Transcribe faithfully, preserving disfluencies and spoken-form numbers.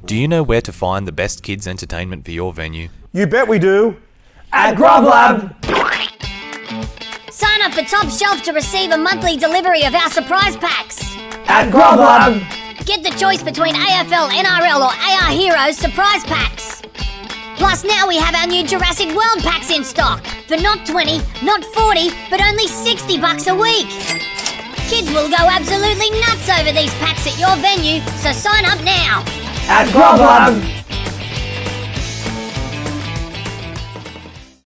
Do you know where to find the best kids entertainment for your venue? You bet we do. At Grub Lab. Sign up for Top Shelf to receive a monthly delivery of our surprise packs. At Grub Lab. Get the choice between A F L, N R L or A R Heroes surprise packs. Plus now we have our new Jurassic World packs in stock for not twenty, not forty, but only sixty bucks a week. Kids will go absolutely nuts over these packs at your venue, so sign up now. At Grub Lab.